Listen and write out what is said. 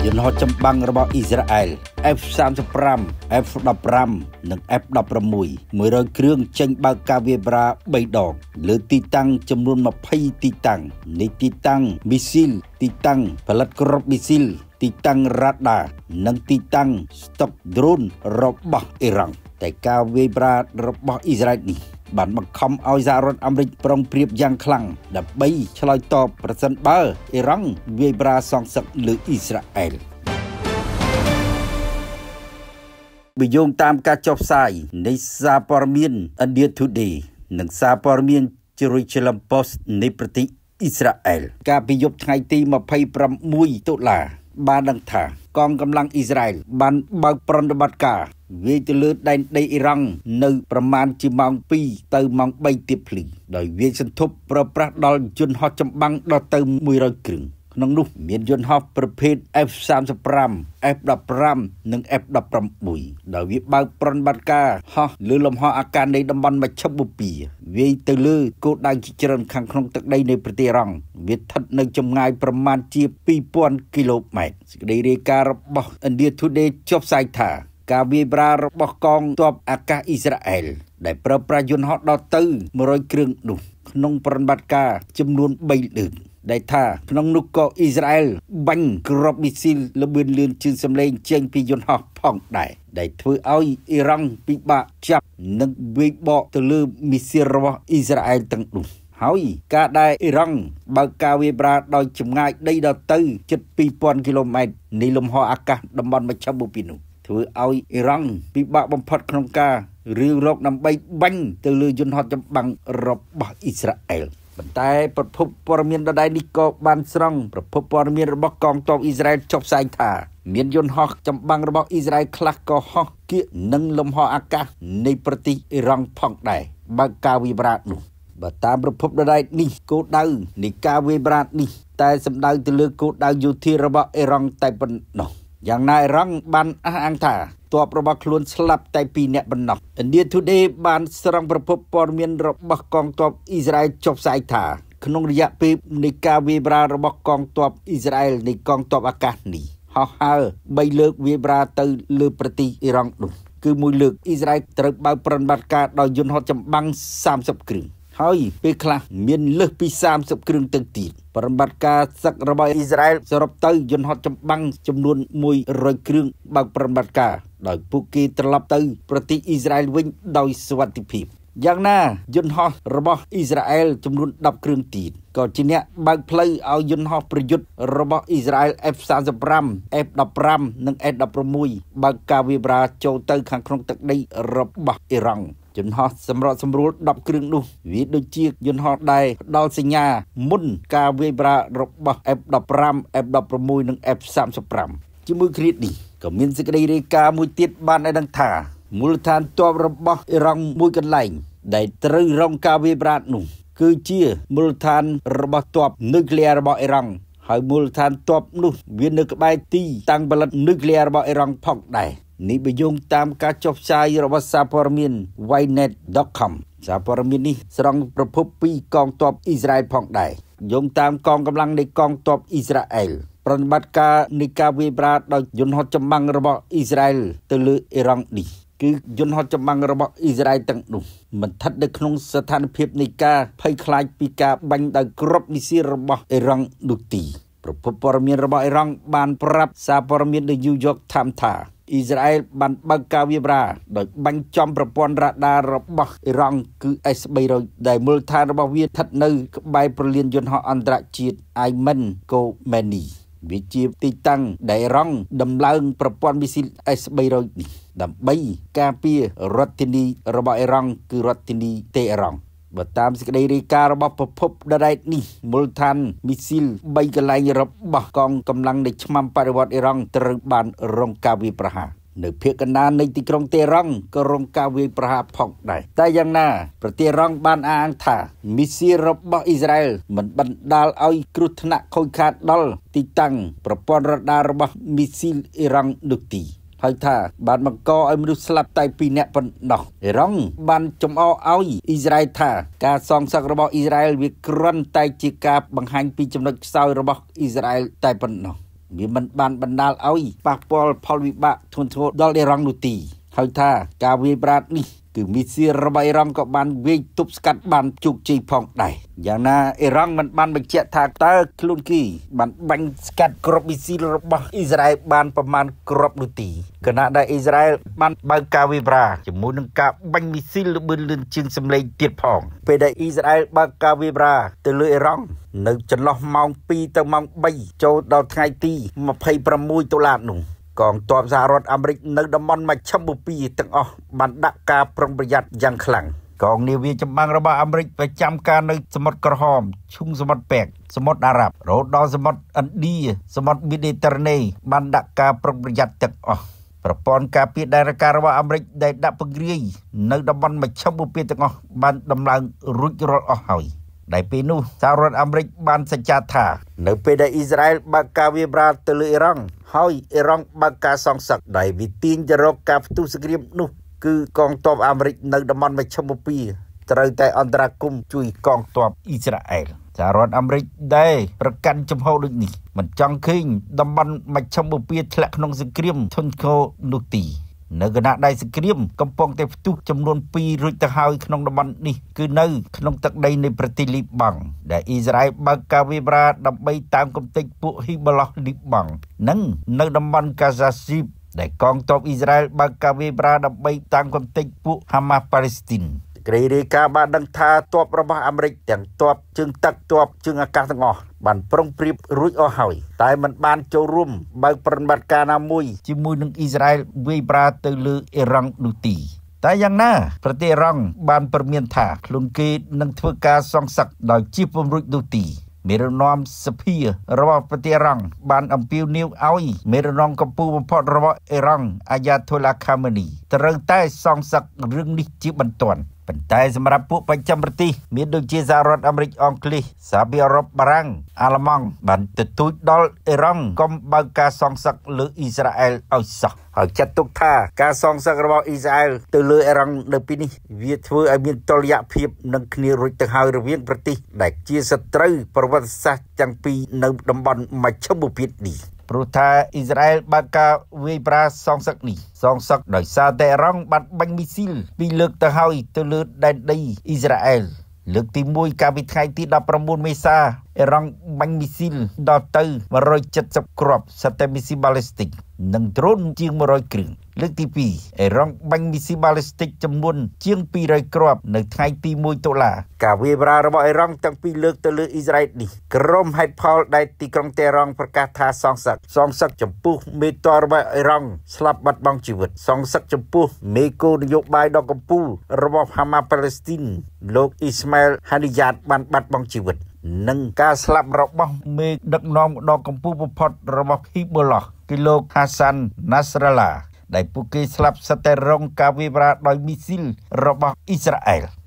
យន្តហោះចម្បាំងរបស់អ៊ីស្រាអែល F-35 F-15 និង F-16 100គ្រឿងចេញបើកការវាយប្រា3ដងលើទីតាំងចំនួន20ទីតាំងនៃទីតាំងមីស៊ីលទីតាំងផលិតគ្រាប់មីស៊ីលទីតាំងរ៉ាដានិងទីតាំងស្តុកដ្រូនរបស់អ៊ីរ៉ង់តែការវាយប្រារបស់អ៊ីស្រាអែលនេះបានបង្ខំឲ្យសហរដ្ឋអាមេរិកប្រុងប្រៀបយ៉ាងខ្លាំងដើម្បីឆ្លើយតបប្រសិនបើអ៊ីរ៉ង់វាយប្រាសងសឹកលើអ៊ីស្រាអែលបើយោងតាមការចុះផ្សាយនៃសារព័ត៌មាន India Today និងសារព័ត៌មាន Jerusalem Post នៃប្រទេសអ៊ីស្រាអែលកាលពីយប់ថ្ងៃទី26តុលាបានដឹងថាកងកម្លាំងអ៊ីស្រាអែលបានបើកប្រតិបត្តិការវាយទៅលើដែនដីអ៊ីរ៉ង់នៅប្រមាណជាម៉ោង2ទៅម៉ោង3ទៀបភ្លឺដោយវាយសន្ធប់ប្រើប្រាស់ដល់យន្តហោះចម្បាំងដល់ទៅ100គ្រឿងក្នុងនោះមានយន្តហោះប្រភេទ F-35 F-15 និង F-16 ដោយវាបើកប្រតិបត្តិការហោះលើលំហអាកាសនៃតំបន់មជ្ឈិមបូព៌ាវាយទៅលើគោលដៅជាច្រើនខាងក្នុងទឹកដីនៃប្រទេសអ៊ីរ៉ង់វាស្ថិតនៅចម្ងាយប្រមាណជា2000គីឡូម៉ែត្រសេចក្តីរាយការណ៍របស់ India Today ចុះផ្សាយថាការវាយប្រារបស់កងទ័ពអាកាសអ៊ីស្រាអែលដែលប្រើប្រាស់យន្តហោះដល់ទៅ100គ្រឿងនោះក្នុងប្រតិបត្តិការចំនួន3លើកដែលថាក្នុងនោះក៏អ៊ីស្រាអែលបាញ់គ្រាប់មីស៊ីលល្បឿនលឿនជាងសម្លេងចេញពីយន្តហោះផងដែរដែលធ្វើឲ្យអ៊ីរ៉ង់ពិបាកចាប់និងវាយបកទៅលើមីស៊ីលរបស់អ៊ីស្រាអែលទាំងនោះហើយការដែលអ៊ីរ៉ង់បើកការវាយប្រាដោយចម្ងាយដីដល់ទៅជិត2000គីឡូម៉ែត្រនៃលំហអាកាសតំបន់មជ្ឈិមបូព៌ានោះធ្វើឲ្យអ៊ីរ៉ង់ពិបាកបំផុតក្នុងការរាវរកដើម្បីបាញ់ទៅលើយន្តហោះចម្បាំងរបស់អ៊ីស្រាអែលប៉ុន្តែប្រភពព័ត៌មានដដែលនេះក៏បានស្រង់ប្រភពព័ត៌មានរបស់កងទ័ពអ៊ីស្រាអែលចុះផ្សាយថាមានយន្តហោះចម្បាំងរបស់អ៊ីស្រាអែលខ្លះក៏ហោះគៀកនឹងលំហអាកាសនៃប្រទេសអ៊ីរ៉ង់ផងដែរបើការវាយប្រានោះបើតាមប្រភពដដែលនេះគោលដៅនៃការវាយប្រានេះតែសម្ដៅទៅលើគោលដៅយោធារបស់អ៊ីរ៉ង់តែប៉ុណ្ណោះយ៉ាងណាអ៊ីរ៉ង់បានអះអាងថាទ័ពរបស់ខ្លួនស្លាប់តែ2នាក់ប៉ុណ្ណោះ India Today បានស្រង់ប្រភពព័ត៌មានរបស់កងទ័ពអ៊ីស្រាអែលចុះផ្សាយថាក្នុងរយៈពេលនៃការវាយប្រារបស់កងទ័ពអ៊ីស្រាអែលនៃកងទ័ពអាកាសនេះហោះហើរ3លើកវាយប្រាទៅលើប្រទេសអ៊ីរ៉ង់នោះគឺមួយលើកអ៊ីស្រាអែលត្រូវបើកប្រតិបត្តិការដោយយន្តហោះចម្បាំង30គ្រឿងហើយពេលខ្លះមានលើសពី30គ្រឿងទៅទៀតប្រតិបត្តិការសឹករបស់អ៊ីស្រាអែលសរុបទៅយន្តហោះចម្បាំងចំនួន100គ្រឿងបើកប្រតិបត្តិការដោយពួកគេត្រឡប់ទៅប្រទេសអ៊ីស្រាអែលវិញដោយសុវត្ថិភាពយ៉ាងណាយន្តហោះរបស់អ៊ីស្រាអែលចំនួន10គ្រឿងទៀតក៏ជាអ្នកបើកផ្លូវឲ្យយន្តហោះប្រយុទ្ធរបស់អ៊ីស្រាអែល F-35 F-15 និង F-16 បើកការវាយប្រាចូលទៅខាងក្នុងទឹកដីរបស់អ៊ីរ៉ង់យន្តហោះសម្របសម្រួល10គ្រឿងនោះវាដូចជាយន្តហោះដែលផ្ដល់សញ្ញាមុនការវាយប្រារបស់ F-15 F-16 និង F-35 ជាមួយគ្នានេះក៏មានសេចក្តីរាយការណ៍មួយទៀតបានឲ្យដឹងថាមូលដ្ឋានទ័ពរបស់អ៊ីរ៉ង់មួយកន្លែងដែលត្រូវរងការវាយប្រានោះគឺជាមូលដ្ឋានរបស់ទ័ពនុយក្លេអ៊ែររបស់អ៊ីរ៉ង់ហើយមូលដ្ឋានទ័ពនោះវានៅក្បែរទីតាំងផលិតនុយក្លេអ៊ែររបស់អ៊ីរ៉ង់ផងដែរនេះបើយោងតាមការចុះផ្សាយរបស់សារព័ត៌មាន Ynet.com សារព័ត៌មាននេះស្រង់ប្រភពពីកងទ័ពអ៊ីស្រាអែលផងដែរយោងតាមកងកម្លាំងនៃកងទ័ពអ៊ីស្រាអែលប្រតិបត្តិការនៃការវាយប្រាដោយយន្តហោះចម្បាំងរបស់អ៊ីស្រាអែលទៅលើអ៊ីរ៉ង់នេះគឺយន្តហោះចម្បាំងរបស់អ៊ីស្រាអែលទាំងនោះមិនស្ថិតនៅក្នុងស្ថានភាពនៃការភ័យខ្លាចពីការបាញ់ដោយគ្រាប់មីស៊ីលរបស់អ៊ីរ៉ង់នោះទេប្រភពព័ត៌មានរបស់អ៊ីរ៉ង់បានប្រាប់សារព័ត៌មាន The New York Times ថាអ៊ីស្រាអែលបានបើកការវាយប្រាដោយបាញ់ចំប្រព័ន្ធរ៉ាដារបស់អ៊ីរ៉ង់គឺ S-300 ដែលមូលដ្ឋានរបស់វាស្ថិតនៅក្បែរព្រលានយន្តហោះអន្តរជាតិ Ayman Khomeni វាជាទីតាំងដែលអ៊ីរ៉ង់ដំឡើងប្រព័ន្ធមីស៊ីល S-300 នេះដើម្បីការពាររដ្ឋធានីរបស់អ៊ីរ៉ង់គឺរដ្ឋធានីតេហរ៉ង់បើតាមសេចក្តីរាយការណ៍របស់ប្រភពដដែលនេះមូលដ្ឋានមីស៊ីល3កន្លែងរបស់កងកម្លាំងនៃឆ្មាំបដិវត្តអ៊ីរ៉ង់ត្រូវបានរងការវាយប្រហារនៅភាគកណ្ដាលនៃទីក្រុងតេហរ៉ង់ក៏រងការវាយប្រហារផងដែរតែយ៉ាងណាប្រទេសអ៊ីរ៉ង់បានអះអាងថាមីស៊ីលរបស់អ៊ីស្រាអែលមិនបណ្ដាលឲ្យគ្រោះថ្នាក់ខូចខាតដល់ទីតាំងប្រព័ន្ធរ៉ាដារបស់មីស៊ីលអ៊ីរ៉ង់នោះទេហើយថាបានបង្កឲ្យមនុស្សស្លាប់តែ2នាក់ប៉ុណ្ណោះអ៊ីរ៉ង់បានចំអកឲ្យអ៊ីស្រាអែលថាការសងសឹករបស់អ៊ីស្រាអែលវាគ្រាន់តែជាការបង្ហាញពីចំណុចខ្សោយរបស់អ៊ីស្រាអែលតែប៉ុណ្ណោះវាមិនបានបណ្ដាលឲ្យប៉ះពាល់ផលវិបាកធ្ងន់ធ្ងរដល់អ៊ីរ៉ង់នោះទេហើយថាការវាយប្រហារនេះគឺមីស៊ីលរបស់អ៊ីរ៉ង់ក៏បានវាយទប់ស្កាត់បានជោគជ័យផងដែរយ៉ាងណាអ៊ីរ៉ង់មិនបានបញ្ជាក់ថាតើខ្លួនគេបានបាញ់ស្កាត់គ្រាប់មីស៊ីលរបស់អ៊ីស្រាអែលបានប្រមាណគ្រាប់នោះទេខណៈដែលអ៊ីស្រាអែលបានបើកការវាយប្រហារជាមួយនឹងការបាញ់មីស៊ីលល្បឿនលឿនជាងសម្លេងទៀតផងពេលដែលអ៊ីស្រាអែលបើកការវាយប្រហារទៅលើអ៊ីរ៉ង់នៅចន្លោះម៉ោង2ទៅម៉ោង3ចូលដល់ថ្ងៃទី26តុលានោះកងទ័ពសហរដ្ឋអាមេរិកនៅតំបន់មជ្ឈមបូព៌ាទាំងអស់បានដាក់ការប្រុងប្រយ័ត្នយ៉ាងខ្លាំងកងនាវាចម្បាំងរបស់អាមេរិកប្រចាំការនៅសមុទ្រក្រហមឈូងសមុទ្រប៉ែកសមុទ្រអារ៉ាប់រហូតដល់សមុទ្រឥណ្ឌាសមុទ្រមេឌីទែរ៉ាណេបានដាក់ការប្រុងប្រយ័ត្នទាំងអស់ប្រព័ន្ធការពារដែនរការរបស់អាមេរិកដែលដាក់ពង្រាយនៅតំបន់មជ្ឈមបូព៌ាទាំងអស់បានដំឡើងរួចរាល់អស់ហើយដែលពេលនោះសហរដ្ឋអាមេរិកបានសច្ចាថានៅពេលដែលអ៊ីស្រាអែលបើកការវាយប្រហារទៅលើអ៊ីរ៉ង់ហើយអ៊ីរ៉ង់បើកការសងសឹកដែលវាទាញទៅរកការផ្ទុះសង្គ្រាមនោះគឺកងទ័ពអាមេរិកនៅតំបន់មជ្ឈមបូព៌ាត្រូវតែអន្តរាគមន៍ជួយកងទ័ពអ៊ីស្រាអែលសហរដ្ឋអាមេរិកដែលប្រកាន់ចំហដូចនេះមិនចង់ឃើញតំបន់មជ្ឈមបូព៌ាធ្លាក់ក្នុងសង្គ្រាមធ្ងន់ធ្ងរនោះទេនៅគណៈដែលសង្គ្រាមកំពុងតែផ្ទុះចំនួន2រួចទៅហើយក្នុងតំបន់នេះគឺនៅក្នុងទឹកដីនៃប្រទេសលីបង់ដែលអ៊ីស្រាអែលបើកការវាយប្រហារដើម្បីតាមគំនិតពួកហ៊ីបឡោះលីបង់និងនៅតំបន់កាហ្សាស៊ីបដែលកងទ័ពអ៊ីស្រាអែលបើកការវាយប្រហារដើម្បីតាមគំនិតពួកហាម៉ាស់ប៉ាឡេស្ទីនក្រីរាយការណ៍បានដឹងថាទ័ពរបស់អាមេរិកទាំងទ័ពជើងទឹកទ័ពជើងអាកាសទាំងអស់បានប្រុងប្រៀបរួចអស់ហើយតែមិនបានចូលរួមបើកប្រតិបត្តិការណាមួយជាមួយនឹងអ៊ីស្រាអែលវាយប្រហារទៅលើអ៊ីរ៉ង់នោះទេតែយ៉ាងណាប្រទេសអ៊ីរ៉ង់បានព្រមានថាខ្លួនគេនឹងធ្វើការសងសឹកដោយជាពំរួចនោះទេមេរណមសភារបស់ប្រទេសអ៊ីរ៉ង់បានអំពាវនាវឲ្យមេរណមកម្ពុជាបំផុតរបស់អ៊ីរ៉ង់អាយ៉ាថូឡាខាម៉ានីត្រូវតែសងសឹករឿងនេះជាបន្ទាន់ប៉ុន្តែសម្រាប់ពួកបច្ចឹមប្រទេសមានដូចជាសហរដ្ឋអាមេរិកអង់គ្លេសសហភាពអឺរ៉ុបបារាំងអាល្លឺម៉ង់បានទទូចដល់អ៊ីរ៉ង់កុំបើកការសងសឹកលើអ៊ីស្រាអែលឲ្យសោះហើយចាត់ទុកថាការសងសឹករបស់អ៊ីស្រាអែលទៅលើអ៊ីរ៉ង់នៅពេលនេះវាធ្វើឲ្យមានតុល្យភាពនឹងគ្នារួចទៅហើយរវាងប្រទេសដែលជាសត្រូវប្រវត្តិសាស្ត្រទាំងពីរនៅតំបន់មជ្ឈមបូព៌ានេះព្រោះថាអ៊ីស្រាអែលបើកការវាយប្រហារសងសឹកនេះសងសឹកដោយសារតែអ៊ីរ៉ង់បានបាញ់មីស៊ីល2លើកទៅហើយទៅលើដែនដីអ៊ីស្រាអែលលើកទី1កាលពីថ្ងៃទី19មេសាអ៊ីរ៉ង់បាញ់មីស៊ីលដល់ទៅ170គ្រាប់សិតតែមីស៊ីលបាឡេស្ទិកនិងដ្រូនជាង100គ្រឿងលើកទី2អ៊ីរ៉ង់បាញ់មីស៊ីលបាឡេស្ទិកចំនួនជាង200គ្រាប់នៅថ្ងៃទី1តុលាការវាយប្រហាររបស់អ៊ីរ៉ង់ទាំងពីរលើកទៅលើអ៊ីស្រាអែលនេះក្រុមហេតុផលដែលទីក្រុងតេហរ៉ង់ប្រកាសថាសងសឹកចំពោះមេតររបស់អ៊ីរ៉ង់ស្លាប់បាត់បង់ជីវិតសងសឹកចំពោះមេគោលនយោបាយដ៏កំពូលរបស់ហាម៉ាស់ប៉ាឡេស្ទីនលោកអ៊ីស្ម៉ាអែលហានីយ៉ាតបានបាត់បង់ជីវិតនិងការស្លាប់របស់មេដឹកនាំដ៏កំពូលបំផុតរបស់ហ៊ីបូឡោះគឺលោកហាសាន់ណាស្រាឡាដែលពួកគេស្លាប់សិតតែរងការវាយប្រហារដោយមីស៊ីលរបស់អ៊ីស្រាអែល